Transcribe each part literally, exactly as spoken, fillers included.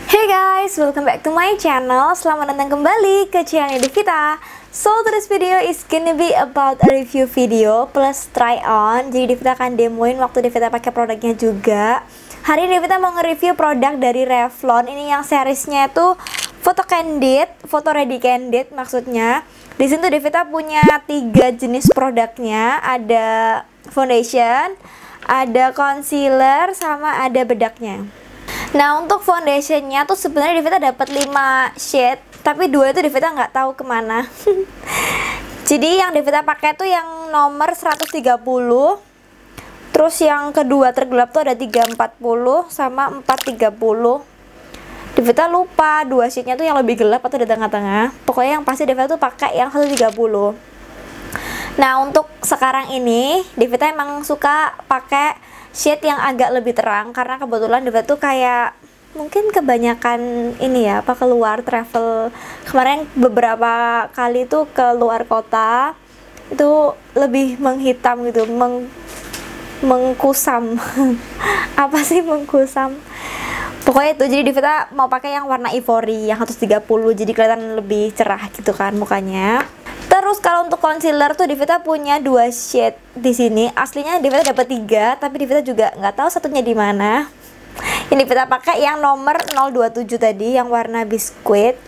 Hey guys, welcome back to my channel. Selamat datang kembali ke channel Devita. So today's video is gonna be about a review video plus try on. Jadi Devita akan demoin waktu Devita pakai produknya juga. Hari ini Devita mau nge-review produk dari Revlon. Ini yang seriesnya itu Photo Candid, Photo Ready Candid maksudnya. Di sini tuh Devita punya tiga jenis produknya. Ada foundation, ada concealer, sama ada bedaknya. Nah, untuk foundationnya tuh sebenarnya Devita dapat lima shade, tapi dua itu Devita nggak tahu kemana. Jadi yang Devita pakai tuh yang nomor seratus tiga puluh. Terus yang kedua tergelap tuh ada tiga empat puluh sama empat tiga puluh. Devita lupa dua shade-nya tuh yang lebih gelap atau di tengah-tengah. Pokoknya yang pasti Devita tuh pakai yang seratus tiga puluh. Nah, untuk sekarang ini Devita emang suka pakai shade yang agak lebih terang karena kebetulan Devita tuh kayak mungkin kebanyakan ini ya, apa keluar travel kemarin beberapa kali tuh ke luar kota, itu lebih menghitam gitu, meng mengkusam. Apa sih mengkusam? Pokoknya itu, jadi Devita mau pakai yang warna ivory yang seratus tiga puluh, jadi kelihatan lebih cerah gitu kan mukanya. Terus kalau untuk concealer tuh Devita punya dua shade di sini. Aslinya Devita dapat tiga, tapi Devita juga nggak tahu satunya di mana. Ini Devita pakai yang nomor nol dua tujuh tadi, yang warna biskuit.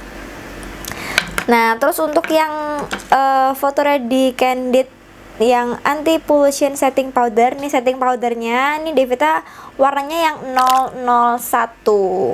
Nah, terus untuk yang uh, Photo Ready Candid yang anti pollution setting powder, nih setting powdernya, nih Devita warnanya yang nol nol satu.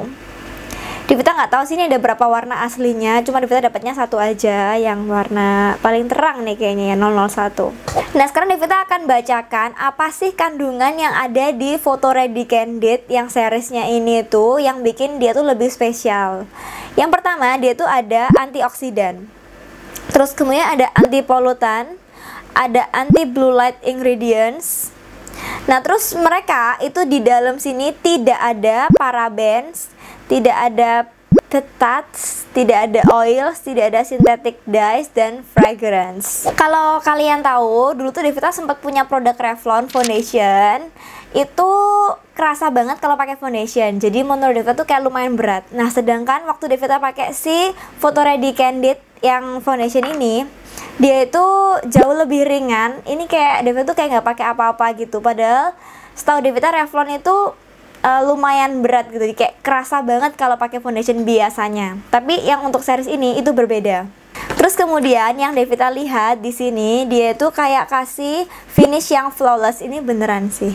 Devita nggak tahu sih ini ada berapa warna aslinya, cuma Devita dapatnya satu aja yang warna paling terang nih kayaknya ya, nol nol satu. Nah, sekarang Devita akan bacakan apa sih kandungan yang ada di Photo Ready Candid yang seriesnya ini tuh yang bikin dia tuh lebih spesial. Yang pertama, dia tuh ada antioksidan. Terus kemudian ada anti polutan, ada anti blue light ingredients. Nah, terus mereka itu di dalam sini tidak ada parabens, tidak ada phtalates, tidak ada oils, tidak ada synthetic dyes dan fragrance. Kalau kalian tahu, dulu tuh Devita sempat punya produk Revlon foundation. Itu kerasa banget kalau pakai foundation. Jadi menurut Devita tuh kayak lumayan berat. Nah, sedangkan waktu Devita pakai si Photo Ready Candid yang foundation ini, dia itu jauh lebih ringan. Ini kayak Devita tuh kayak nggak pakai apa-apa gitu. Padahal setahu Devita Revlon itu Uh, lumayan berat gitu, kayak kerasa banget kalau pakai foundation biasanya. Tapi yang untuk series ini itu berbeda. Terus kemudian yang Devita lihat di sini, dia itu kayak kasih finish yang flawless. Ini beneran sih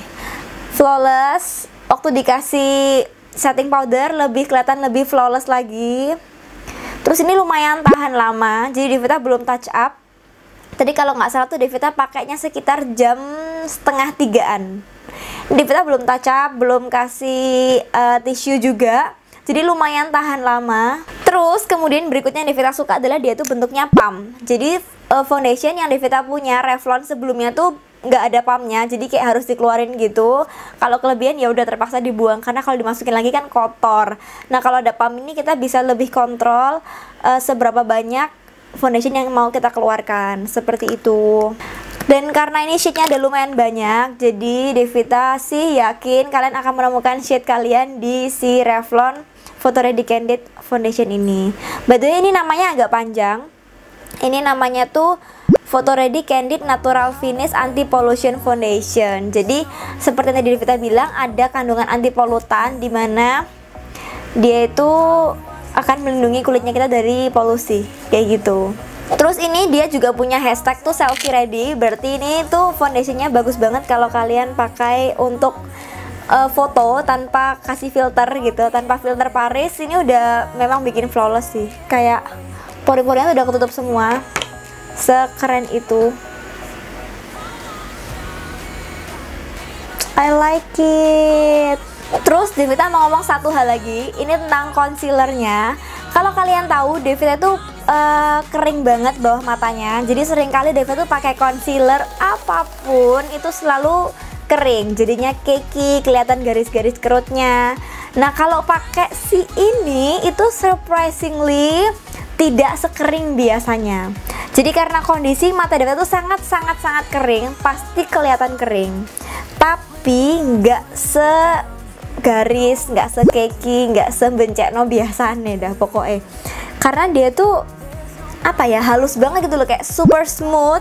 flawless. Waktu dikasih setting powder lebih kelihatan lebih flawless lagi. Terus ini lumayan tahan lama, jadi Devita belum touch up. Tadi kalau nggak salah tuh Devita pakainya sekitar jam setengah tigaan. Devita belum touch up, belum kasih uh, tisu juga, jadi lumayan tahan lama. Terus kemudian berikutnya yang Devita suka adalah dia tuh bentuknya pump. Jadi uh, foundation yang Devita punya Revlon sebelumnya tuh nggak ada pumpnya, jadi kayak harus dikeluarin gitu. Kalau kelebihan ya udah terpaksa dibuang karena kalau dimasukin lagi kan kotor. Nah, kalau ada pump ini kita bisa lebih kontrol uh, seberapa banyak foundation yang mau kita keluarkan, seperti itu. Dan karena ini shade-nya ada lumayan banyak, jadi Devita sih yakin kalian akan menemukan shade kalian di si Revlon Photo Ready Candid foundation ini. By the way, ini namanya agak panjang. Ini namanya tuh Photo Ready Candid Natural Finish Anti Pollution Foundation. Jadi seperti yang tadi Devita bilang, ada kandungan anti polutan di mana dia itu akan melindungi kulitnya kita dari polusi, kayak gitu. Terus ini dia juga punya hashtag tuh selfie ready, berarti ini tuh foundationnya bagus banget kalau kalian pakai untuk uh, foto tanpa kasih filter gitu, tanpa filter Paris. Ini udah memang bikin flawless sih, kayak pori-porinya udah ketutup semua, sekeren itu. I like it. Terus Devita mau ngomong satu hal lagi, ini tentang concealernya. Kalau kalian tahu, Devita tuh uh, kering banget bawah matanya. Jadi seringkali Devita tuh pakai concealer apapun itu selalu kering. Jadinya cakey, kelihatan garis-garis kerutnya. Nah, kalau pakai si ini itu surprisingly tidak sekering biasanya. Jadi karena kondisi mata Devita tuh sangat-sangat-sangat kering, pasti kelihatan kering. Tapi nggak se garis, nggak sekeki, nggak sebencekno biasane dah pokoknya. Karena dia tuh apa ya, halus banget gitu loh, kayak super smooth.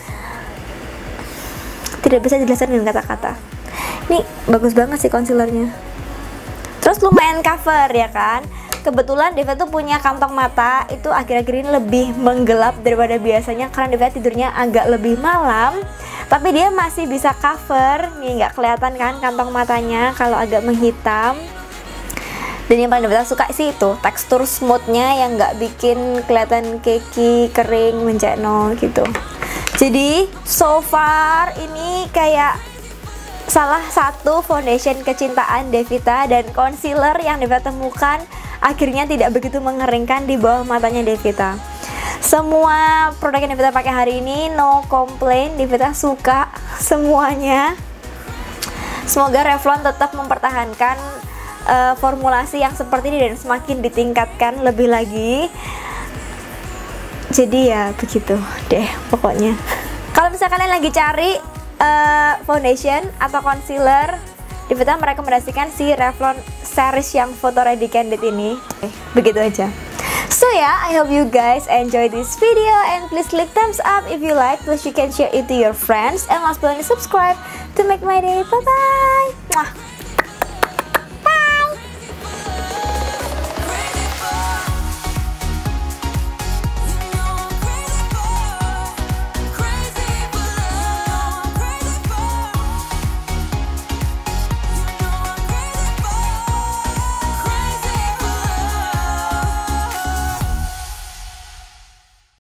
Tidak bisa dijelaskan dengan kata-kata. Ini bagus banget sih concealernya. Terus lumayan cover ya kan. Kebetulan Deva tuh punya kantong mata itu akhir-akhir ini lebih menggelap daripada biasanya karena Deva tidurnya agak lebih malam. Tapi dia masih bisa cover. Nih nggak kelihatan kan kantong matanya kalau agak menghitam. Dan yang paling Deva suka sih itu tekstur smoothnya yang nggak bikin kelihatan cakey, kering, mencekno gitu. Jadi so far ini kayak salah satu foundation kecintaan Devita dan concealer yang Deva temukan akhirnya tidak begitu mengeringkan di bawah matanya Devita. Semua produk yang Devita pakai hari ini no complaint, Devita suka semuanya. Semoga Revlon tetap mempertahankan uh, formulasi yang seperti ini dan semakin ditingkatkan lebih lagi. Jadi ya begitu deh pokoknya. Kalau misalnya kalian lagi cari uh, foundation atau concealer, Devita merekomendasikan si Revlon series yang Photo Ready Candid ini. Eh, begitu aja. So yeah, I hope you guys enjoy this video and please click thumbs up if you like. Please you can share it to your friends and last but not least subscribe to make my day. Bye bye. Mwah.